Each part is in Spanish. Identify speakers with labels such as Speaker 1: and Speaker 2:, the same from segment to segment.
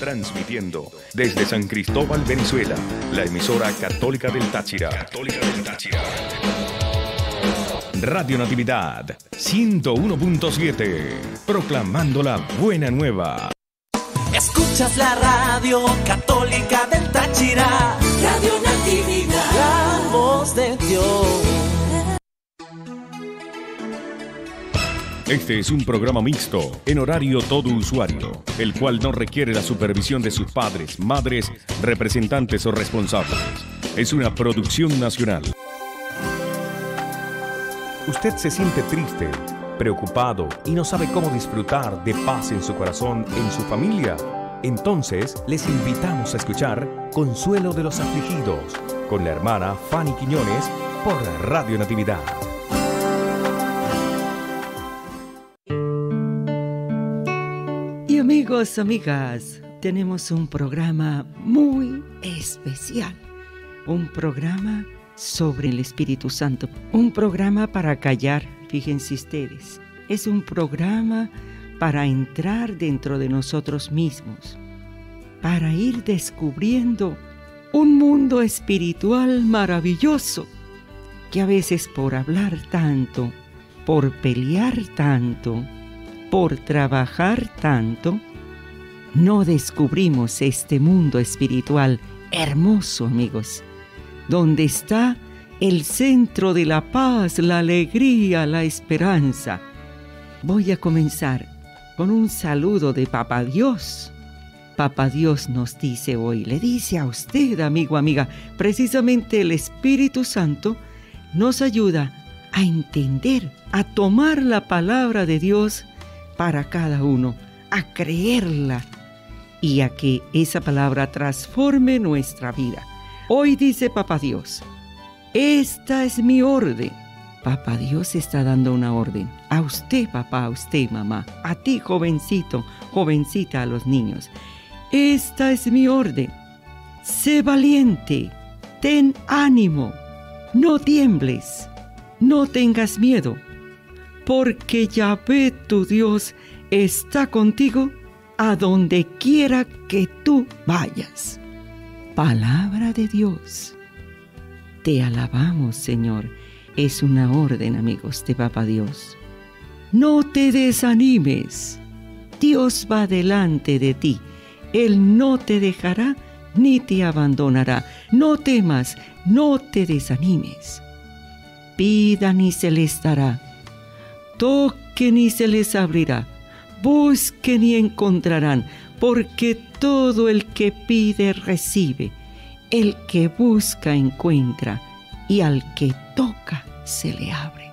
Speaker 1: Transmitiendo desde San Cristóbal, Venezuela, la emisora Católica del Táchira. Radio Natividad 101.7, proclamando la buena nueva.
Speaker 2: Escuchas la radio Católica del Táchira, Radio Natividad, la voz de Dios.
Speaker 1: Este es un programa mixto, en horario todo usuario, el cual no requiere la supervisión de sus padres, madres, representantes o responsables. Es una producción nacional. ¿Usted se siente triste, preocupado y no sabe cómo disfrutar de paz en su corazón, en su familia? Entonces, les invitamos a escuchar Consuelo de los Afligidos con la hermana Fanny Quiñones por Radio Natividad.
Speaker 3: Y amigos, amigas, tenemos un programa muy especial, un programa sobre el Espíritu Santo, un programa para callar, fíjense ustedes, es un programa para entrar dentro de nosotros mismos, para ir descubriendo un mundo espiritual maravilloso, que a veces por hablar tanto, por pelear tanto, por trabajar tanto, no descubrimos este mundo espiritual hermoso, amigos, donde está el centro de la paz, la alegría, la esperanza. Voy a comenzar con un saludo de Papá Dios. Papá Dios nos dice hoy, le dice a usted, amigo, amiga, precisamente el Espíritu Santo nos ayuda a entender, a tomar la palabra de Dios para cada uno, a creerla y a que esa palabra transforme nuestra vida. Hoy dice Papá Dios, esta es mi orden. Papá Dios está dando una orden. A usted, papá, a usted, mamá, a ti, jovencito, jovencita, a los niños. Esta es mi orden. Sé valiente, ten ánimo, no tiembles, no tengas miedo, porque Yahvé tu Dios está contigo a donde quiera que tú vayas. Palabra de Dios. Te alabamos, Señor. Es una orden, amigos, de Papá Dios. No te desanimes. Dios va delante de ti. Él no te dejará ni te abandonará. No temas, no te desanimes. Pidan y se les dará. Toquen y se les abrirá. Busquen y encontrarán, porque todo el que pide recibe, el que busca encuentra, y al que toca se le abre.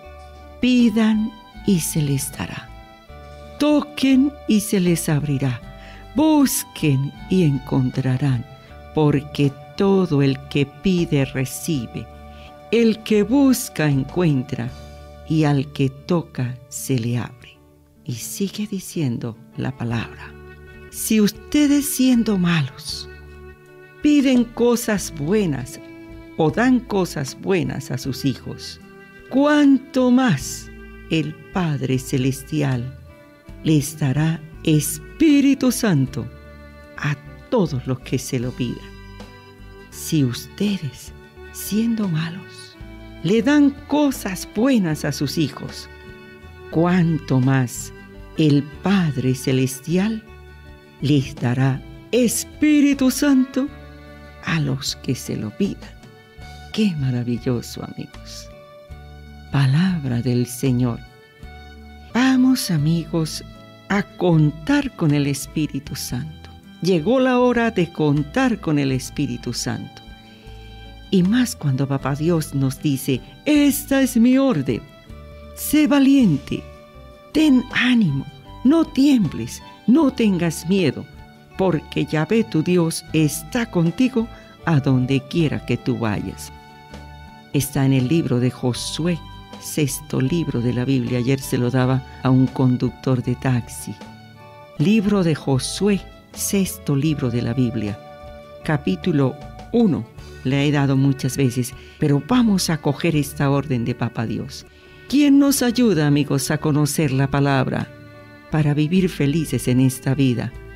Speaker 3: Pidan y se les dará. Toquen y se les abrirá. Busquen y encontrarán, porque todo el que pide recibe, el que busca encuentra, y al que toca se le abre. Y sigue diciendo la palabra. Si ustedes siendo malos piden cosas buenas o dan cosas buenas a sus hijos, ¿cuánto más el Padre Celestial les dará Espíritu Santo a todos los que se lo pidan? Si ustedes, siendo malos, le dan cosas buenas a sus hijos, ¿cuánto más el Padre Celestial les dará Espíritu Santo a los que se lo pidan? ¡Qué maravilloso, amigos! Palabra del Señor. Vamos, amigos, a contar con el Espíritu Santo. Llegó la hora de contar con el Espíritu Santo. Y más cuando Papá Dios nos dice, esta es mi orden. Sé valiente, ten ánimo, no tiembles, no tengas miedo, porque Yahvé tu Dios está contigo a donde quiera que tú vayas. Está en el libro de Josué, 6º libro de la Biblia. Ayer se lo daba a un conductor de taxi. Libro de Josué, 6º libro de la Biblia, capítulo 1. Le he dado muchas veces, pero vamos a coger esta orden de Papá Dios. ¿Quién nos ayuda, amigos, a conocer la palabra para vivir felices en esta vida?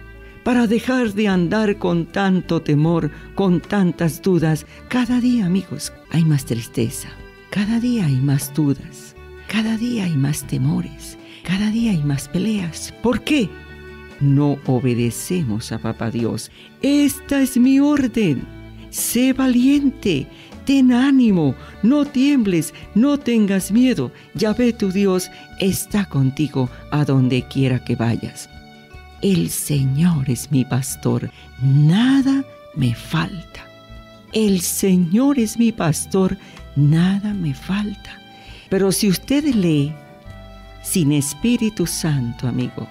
Speaker 3: para dejar de andar con tanto temor, con tantas dudas. Cada día, amigos, hay más tristeza. Cada día hay más dudas. Cada día hay más temores. Cada día hay más peleas. ¿Por qué? No obedecemos a Papá Dios. Esta es mi orden. Sé valiente. Ten ánimo, no tiembles, no tengas miedo. Yahvé tu Dios está contigo a donde quiera que vayas. El Señor es mi pastor, nada me falta. El Señor es mi pastor, nada me falta. Pero si usted lee sin Espíritu Santo,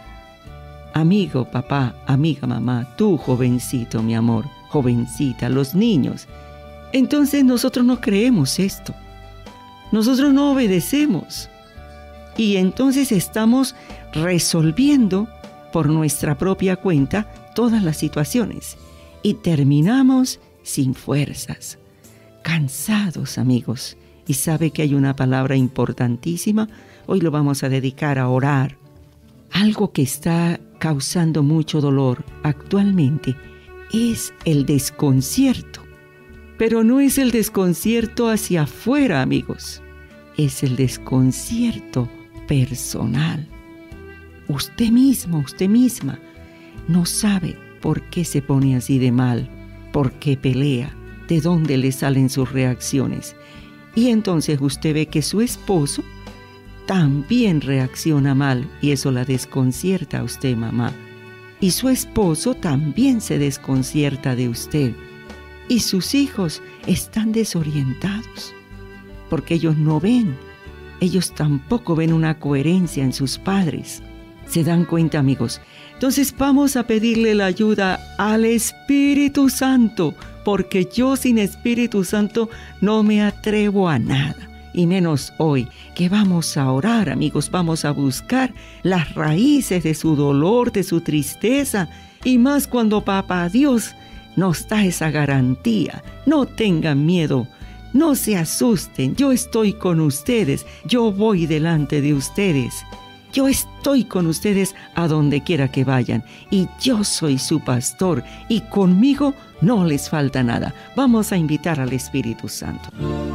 Speaker 3: amigo papá, amiga mamá, tú jovencito, mi amor, jovencita, los niños, entonces nosotros no creemos esto. Nosotros no obedecemos. Y entonces estamos resolviendo por nuestra propia cuenta todas las situaciones. Y terminamos sin fuerzas, cansados, amigos. Y sabe que hay una palabra importantísima. Hoy lo vamos a dedicar a orar. Algo que está causando mucho dolor actualmente es el desconcierto. Pero no es el desconcierto hacia afuera, amigos. Es el desconcierto personal. Usted mismo, usted misma, no sabe por qué se pone así de mal, por qué pelea, de dónde le salen sus reacciones. Y entonces usted ve que su esposo también reacciona mal y eso la desconcierta a usted, mamá. Y su esposo también se desconcierta de usted. Y sus hijos están desorientados porque ellos no ven, ellos tampoco ven una coherencia en sus padres. ¿Se dan cuenta, amigos? Entonces vamos a pedirle la ayuda al Espíritu Santo, porque yo sin Espíritu Santo no me atrevo a nada, y menos hoy, que vamos a orar, amigos, vamos a buscar las raíces de su dolor, de su tristeza, y más cuando Papá Dios nos da esa garantía. No tengan miedo, no se asusten, yo estoy con ustedes, yo voy delante de ustedes, yo estoy con ustedes a donde quiera que vayan, y yo soy su pastor, y conmigo no les falta nada. Vamos a invitar al Espíritu Santo.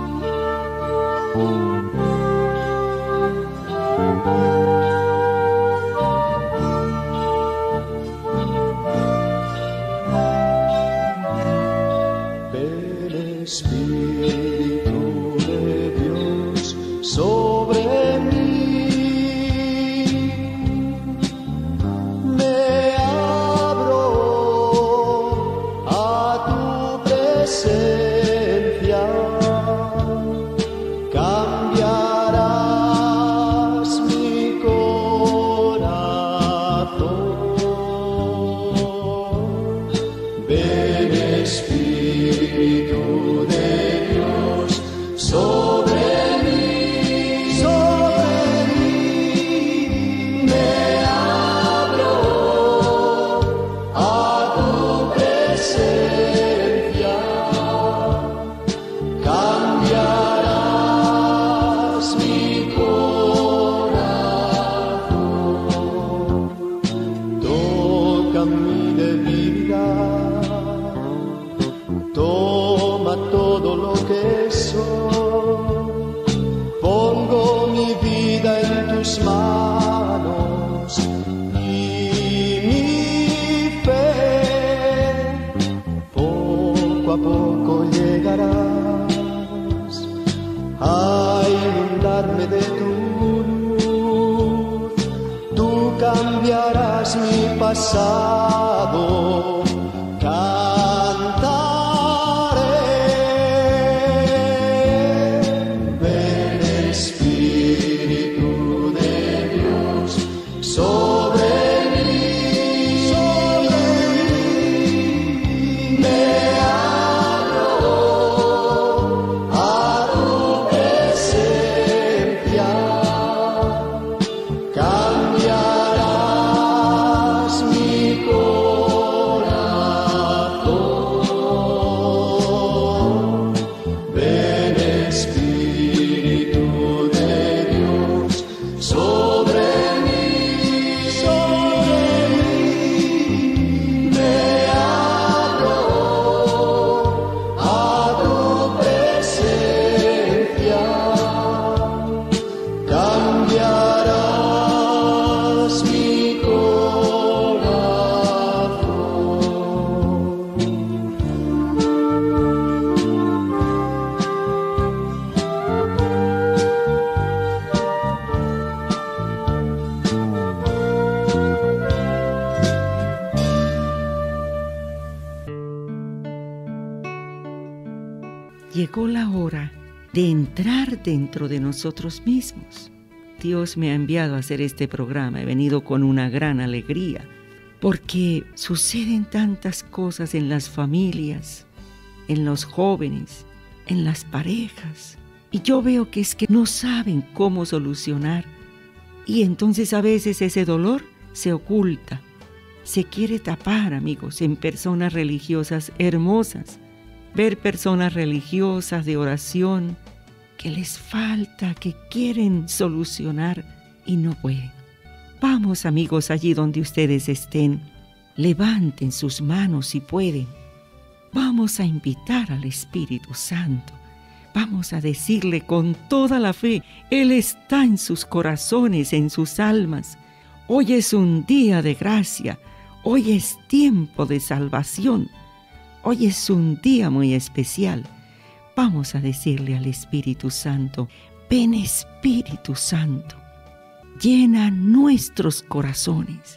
Speaker 4: Espíritu de Dios sobre mí, me abro a tu presencia, cambiarás mi corazón. Ven, Espíritu sobre mí, me abro a tu presencia, cambiarás mi corazón, toca mi debilidad, toma todo lo que soy. Pongo mi vida en tus manos y mi fe poco a poco llegarás a inundarme de tu luz. Tú cambiarás mi pasado. Cambiarás mi corazón.
Speaker 3: llegó la hora de entrar dentro de nosotros mismos. Dios me ha enviado a hacer este programa. He venido con una gran alegría porque suceden tantas cosas en las familias, en los jóvenes, en las parejas. Y yo veo que es que no saben cómo solucionar. Y entonces a veces ese dolor se oculta, se quiere tapar, amigos, en personas religiosas hermosas. Ver personas religiosas de oración que les falta, que quieren solucionar y no pueden. Vamos, amigos, allí donde ustedes estén, levanten sus manos si pueden. Vamos a invitar al Espíritu Santo. Vamos a decirle con toda la fe, Él está en sus corazones, en sus almas. Hoy es un día de gracia, hoy es tiempo de salvación, hoy es un día muy especial. Vamos a decirle al Espíritu Santo, ven Espíritu Santo, llena nuestros corazones,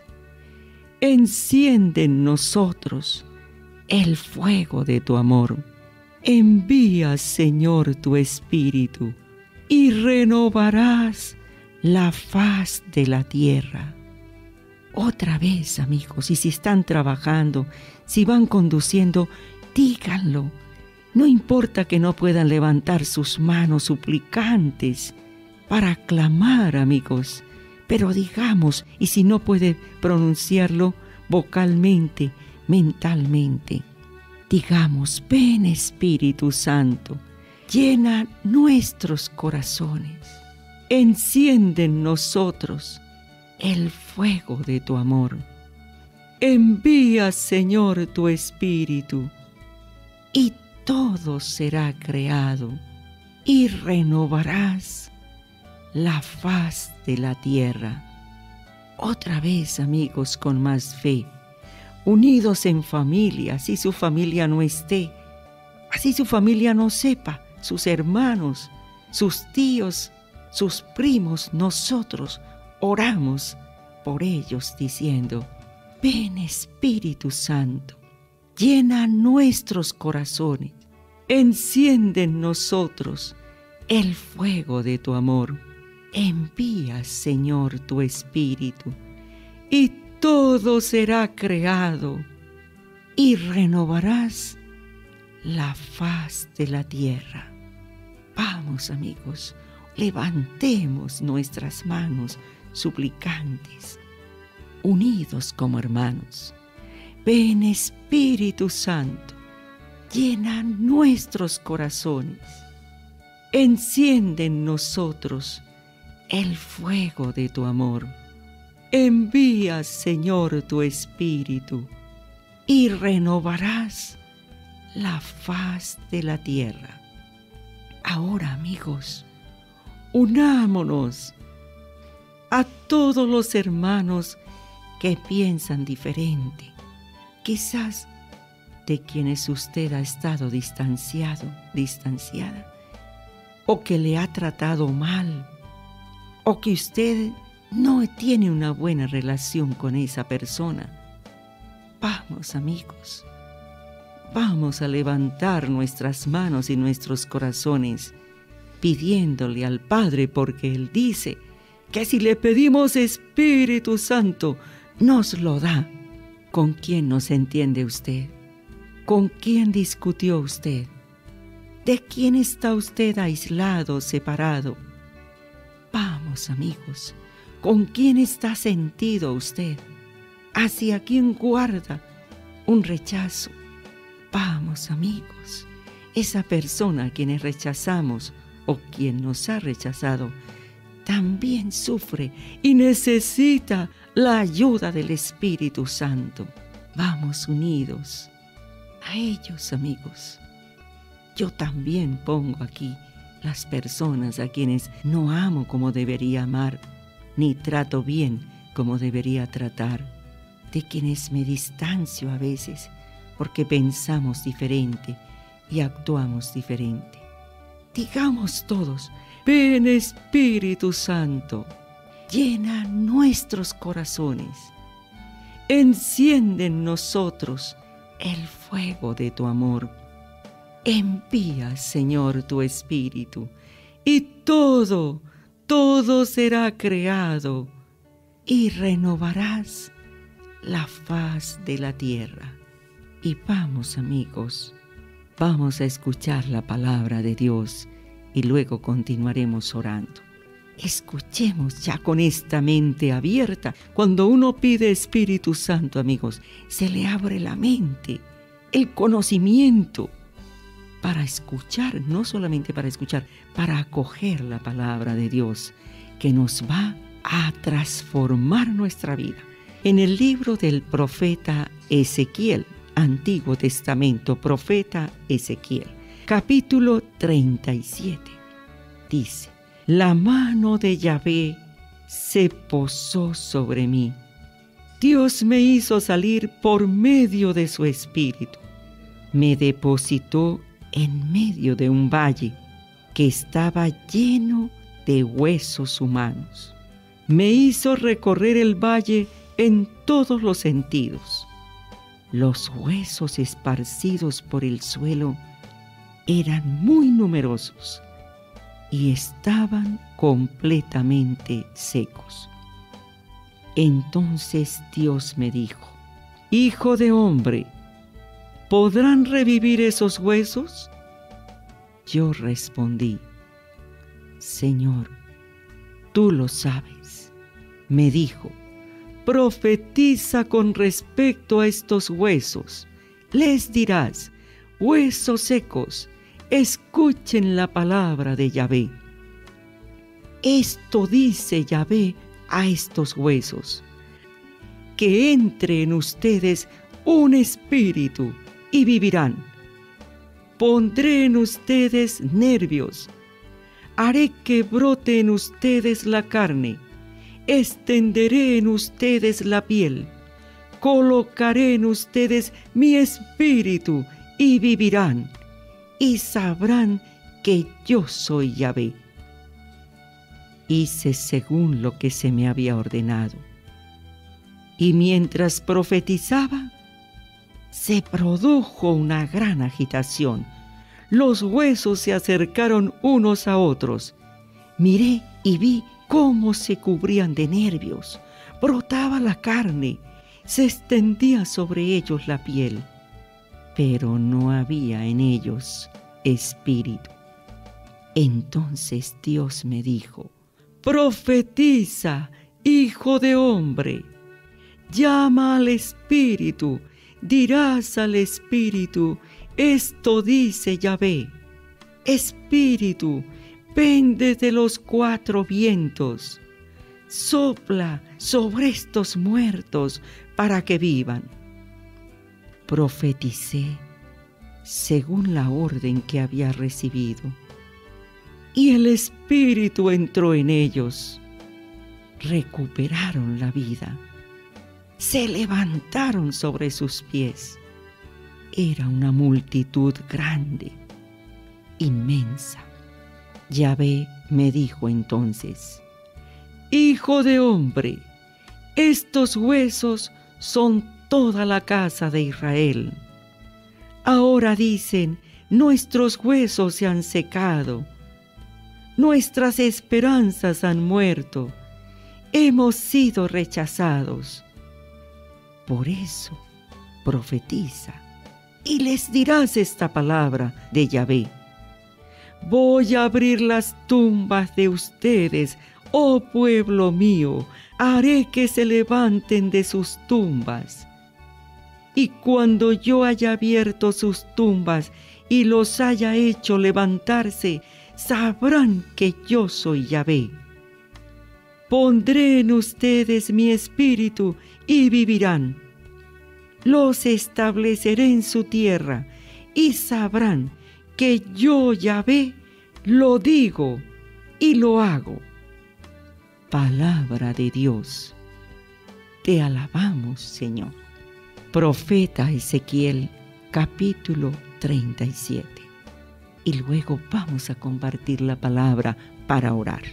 Speaker 3: enciende en nosotros el fuego de tu amor. Envía, Señor, tu Espíritu y renovarás la faz de la tierra. Otra vez, amigos, y si están trabajando, si van conduciendo, díganlo. No importa que no puedan levantar sus manos suplicantes para clamar, amigos, pero digamos, y si no puede pronunciarlo vocalmente, mentalmente, digamos, ven Espíritu Santo, llena nuestros corazones, enciende en nosotros el fuego de tu amor. Envía, Señor, tu Espíritu, y todo será creado, y renovarás la faz de la tierra. Otra vez, amigos, con más fe, unidos en familia, así su familia no esté, así su familia no sepa, sus hermanos, sus tíos, sus primos, nosotros oramos por ellos diciendo, ven Espíritu Santo, llena nuestros corazones, enciende en nosotros el fuego de tu amor. Envía, Señor, tu Espíritu, y todo será creado, y renovarás la faz de la tierra. Vamos, amigos, levantemos nuestras manos suplicantes, unidos como hermanos. Ven, Espíritu Santo, llena nuestros corazones, enciende en nosotros el fuego de tu amor. Envía, Señor, tu Espíritu, y renovarás la faz de la tierra. Ahora, amigos, unámonos a todos los hermanos que piensan diferente, quizás de quienes usted ha estado distanciado, distanciada, o que le ha tratado mal, o que usted no tiene una buena relación con esa persona. Vamos, amigos, vamos a levantar nuestras manos y nuestros corazones pidiéndole al Padre, porque Él dice que si le pedimos Espíritu Santo, nos lo da. ¿Con quién no se entiende usted? ¿Con quién discutió usted? ¿De quién está usted aislado, separado? Vamos, amigos, ¿con quién está sentido usted? ¿Hacia quién guarda un rechazo? Vamos, amigos, esa persona a quien rechazamos o quien nos ha rechazado también sufre y necesita la ayuda del Espíritu Santo. Vamos unidos a ellos, amigos. Yo también pongo aquí las personas a quienes no amo como debería amar, ni trato bien como debería tratar, de quienes me distancio a veces porque pensamos diferente y actuamos diferente. Digamos todos, ven Espíritu Santo, llena nuestros corazones, enciende en nosotros el fuego de tu amor. Envía, Señor, tu Espíritu, y todo será creado, y renovarás la faz de la tierra. Y vamos, amigos, vamos a escuchar la palabra de Dios y luego continuaremos orando. Escuchemos ya con esta mente abierta. Cuando uno pide Espíritu Santo, amigos, se le abre la mente, el conocimiento para escuchar, no solamente para escuchar, para acoger la palabra de Dios que nos va a transformar nuestra vida. En el libro del profeta Ezequiel, Antiguo Testamento, profeta Ezequiel, capítulo 37, dice: la mano de Yahvé se posó sobre mí. Dios me hizo salir por medio de su Espíritu. Me depositó en medio de un valle que estaba lleno de huesos humanos. Me hizo recorrer el valle en todos los sentidos. Los huesos esparcidos por el suelo eran muy numerosos y estaban completamente secos. Entonces Dios me dijo: Hijo de hombre, ¿podrán revivir esos huesos? Yo respondí: Señor, tú lo sabes. Me dijo: profetiza con respecto a estos huesos. Les dirás: huesos secos, escuchen la palabra de Yahvé. Esto dice Yahvé a estos huesos: que entre en ustedes un espíritu y vivirán. Pondré en ustedes nervios, haré que brote en ustedes la carne, extenderé en ustedes la piel, colocaré en ustedes mi espíritu y vivirán, y sabrán que yo soy Yahvé. Hice según lo que se me había ordenado, y mientras profetizaba, se produjo una gran agitación. Los huesos se acercaron unos a otros. Miré y vi cómo se cubrían de nervios. Brotaba la carne, se extendía sobre ellos la piel, pero no había en ellos espíritu. Entonces Dios me dijo: profetiza, hijo de hombre, llama al espíritu, dirás al espíritu: esto dice Yahvé. Espíritu, ven desde los cuatro vientos, sopla sobre estos muertos para que vivan. Profeticé según la orden que había recibido, y el espíritu entró en ellos. Recuperaron la vida, se levantaron sobre sus pies. Era una multitud grande, inmensa. Yahvé me dijo entonces: Hijo de hombre, estos huesos son toda la casa de Israel. Ahora dicen: nuestros huesos se han secado, nuestras esperanzas han muerto, hemos sido rechazados. Por eso, profetiza y les dirás esta palabra de Yahvé: voy a abrir las tumbas de ustedes, oh pueblo mío, haré que se levanten de sus tumbas. Y cuando yo haya abierto sus tumbas y los haya hecho levantarse, sabrán que yo soy Yahvé. Pondré en ustedes mi espíritu y vivirán. Los estableceré en su tierra y sabrán que yo, Yahvé, lo digo y lo hago. Palabra de Dios. Te alabamos, Señor. Profeta Ezequiel, capítulo 37. Y luego vamos a compartir la palabra para orar.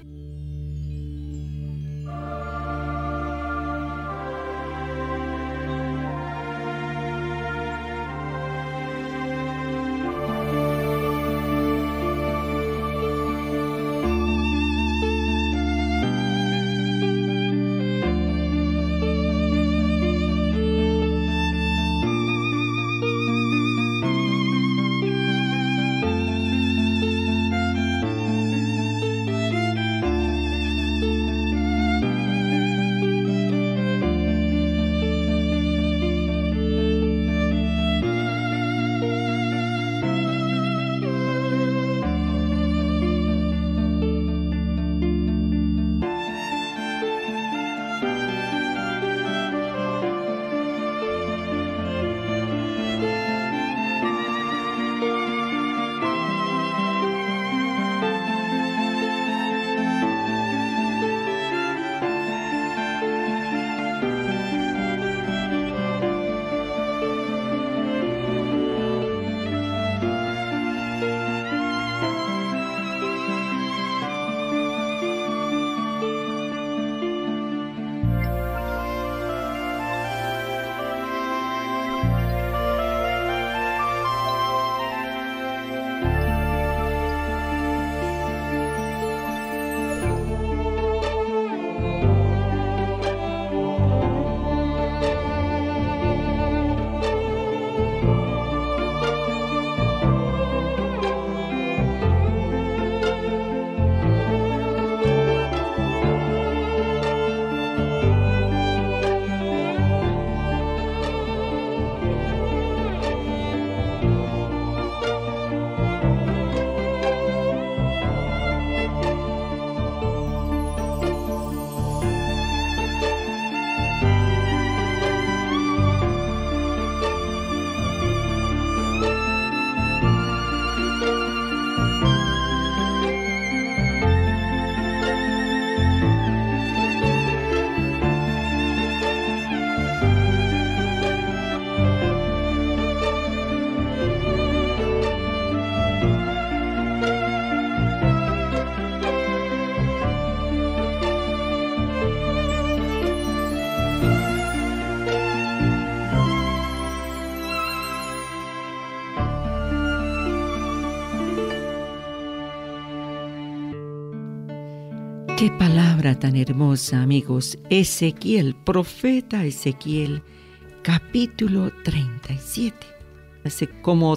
Speaker 3: Qué palabra tan hermosa, amigos. Ezequiel, profeta Ezequiel, capítulo 37. Hace como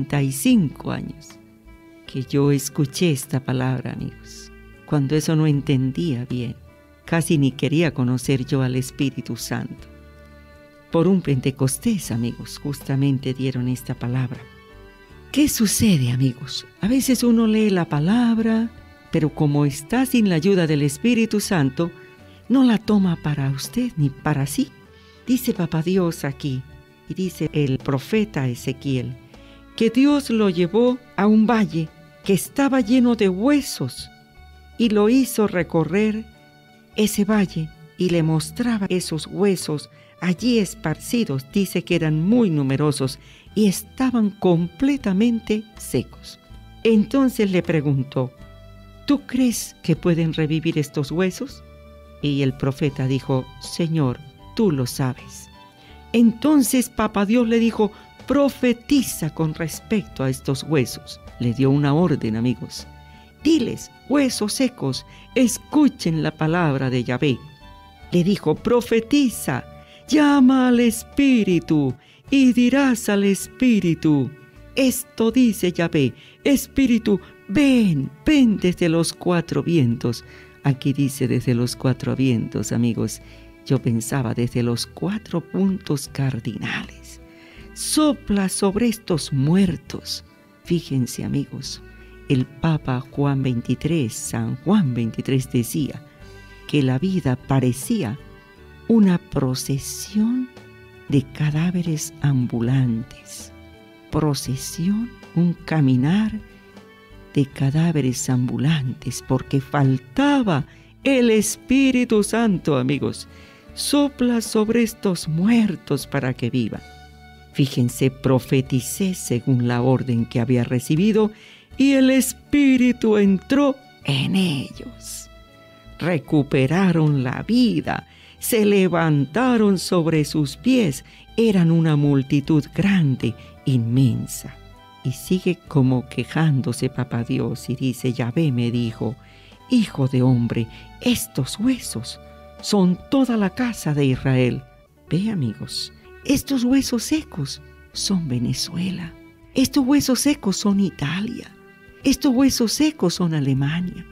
Speaker 3: 35 años que yo escuché esta palabra, amigos. Cuando eso no entendía bien, casi ni quería conocer yo al Espíritu Santo. Por un Pentecostés, amigos, justamente dieron esta palabra. ¿Qué sucede, amigos? A veces uno lee la palabra, pero como está sin la ayuda del Espíritu Santo, no la toma para usted ni para sí. Dice Papá Dios aquí, y dice el profeta Ezequiel, que Dios lo llevó a un valle que estaba lleno de huesos, y lo hizo recorrer ese valle, y le mostraba esos huesos allí esparcidos. Dice que eran muy numerosos, y estaban completamente secos. Entonces le preguntó, ¿tú crees que pueden revivir estos huesos? Y el profeta dijo, Señor, tú lo sabes. Entonces Papá Dios le dijo, profetiza con respecto a estos huesos. Le dio una orden, amigos. Diles, huesos secos, escuchen la palabra de Yahvé. Le dijo, profetiza, llama al Espíritu y dirás al Espíritu. Esto dice Yahvé, Espíritu, ven desde los 4 vientos. Aquí dice desde los 4 vientos, amigos. Yo pensaba desde los 4 puntos cardinales. Sopla sobre estos muertos. Fíjense, amigos, el Papa Juan XXIII, San Juan XXIII decía que la vida parecía una procesión de cadáveres ambulantes. Procesión, un caminar de cadáveres ambulantes, porque faltaba el Espíritu Santo, amigos. Sopla sobre estos muertos para que vivan. Fíjense, profeticé según la orden que había recibido, y el Espíritu entró en ellos. Recuperaron la vida, se levantaron sobre sus pies. Eran una multitud grande, inmensa. Y sigue como quejándose Papá Dios y dice, Yahvé me dijo, Hijo de hombre, estos huesos son toda la casa de Israel. Ve, amigos, estos huesos secos son Venezuela. Estos huesos secos son Italia. Estos huesos secos son Alemania.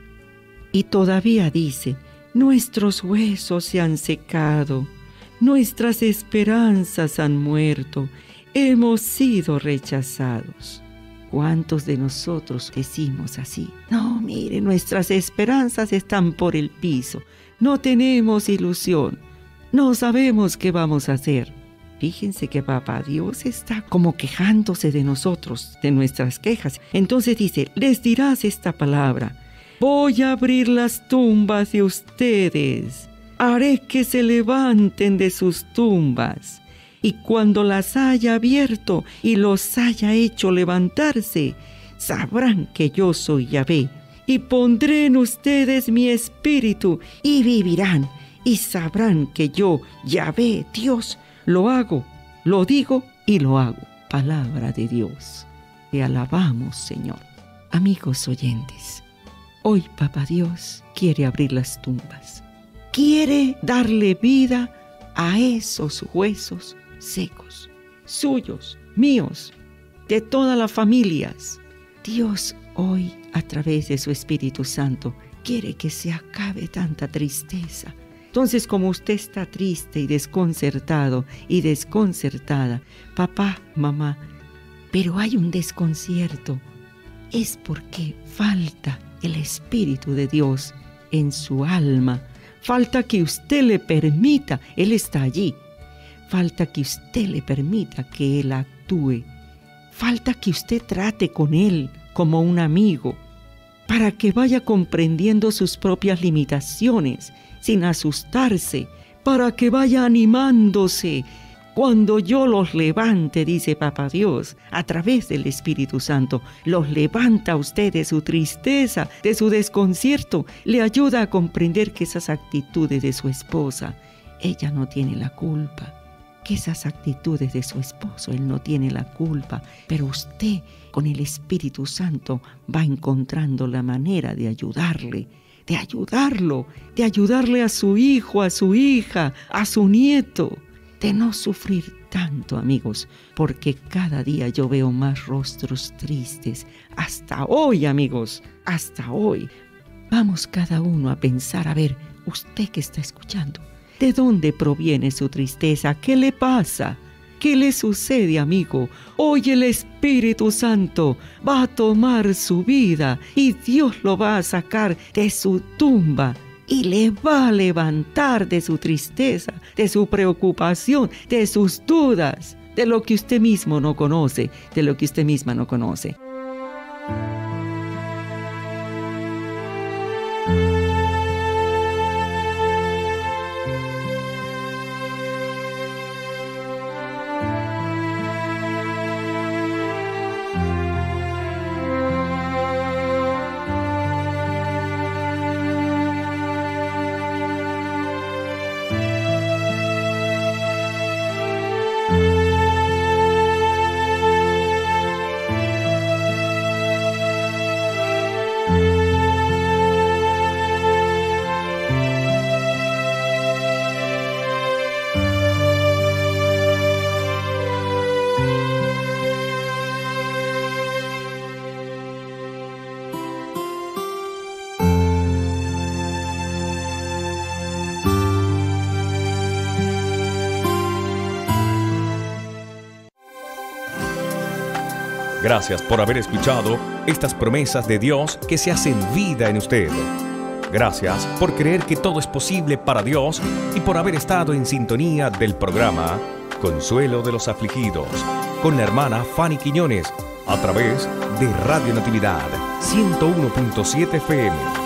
Speaker 3: Y todavía dice, nuestros huesos se han secado, nuestras esperanzas han muerto, hemos sido rechazados. ¿Cuántos de nosotros decimos así? No, mire, nuestras esperanzas están por el piso. No tenemos ilusión. No sabemos qué vamos a hacer. Fíjense que Papá Dios está como quejándose de nosotros, de nuestras quejas. Entonces dice, les dirás esta palabra. Voy a abrir las tumbas de ustedes. Haré que se levanten de sus tumbas. Y cuando las haya abierto y los haya hecho levantarse, sabrán que yo soy Yahvé. Y pondré en ustedes mi espíritu y vivirán. Y sabrán que yo, Yahvé, Dios, lo hago, lo digo y lo hago. Palabra de Dios. Te alabamos, Señor. Amigos oyentes, hoy Papá Dios quiere abrir las tumbas. Quiere darle vida a esos huesos secos, suyos, míos, de todas las familias. Dios hoy, a través de su Espíritu Santo, quiere que se acabe tanta tristeza. Entonces, como usted está triste y desconcertado y desconcertada, papá, mamá, pero hay un desconcierto, es porque falta el Espíritu de Dios en su alma. Falta que usted le permita, Él está allí. Falta que usted le permita que Él actúe. Falta que usted trate con Él como un amigo, para que vaya comprendiendo sus propias limitaciones, sin asustarse, para que vaya animándose. Cuando yo los levante, dice Papá Dios, a través del Espíritu Santo, los levanta a usted de su tristeza, de su desconcierto, le ayuda a comprender que esas actitudes de su esposa, ella no tiene la culpa, que esas actitudes de su esposo, él no tiene la culpa, pero usted con el Espíritu Santo va encontrando la manera de ayudarle, de ayudarle a su hijo, a su hija, a su nieto, de no sufrir tanto, amigos, porque cada día yo veo más rostros tristes. Hasta hoy, amigos, hasta hoy. Vamos cada uno a pensar, a ver, usted que está escuchando, ¿de dónde proviene su tristeza? ¿Qué le pasa? ¿Qué le sucede, amigo? Hoy el Espíritu Santo va a tomar su vida y Dios lo va a sacar de su tumba y le va a levantar de su tristeza, de su preocupación, de sus dudas, de lo que usted mismo no conoce, de lo que usted misma no conoce.
Speaker 1: Gracias por haber escuchado estas promesas de Dios que se hacen vida en usted. Gracias por creer que todo es posible para Dios y por haber estado en sintonía del programa Consuelo de los Afligidos con la hermana Fanny Quiñones a través de Radio Natividad 101.7 FM.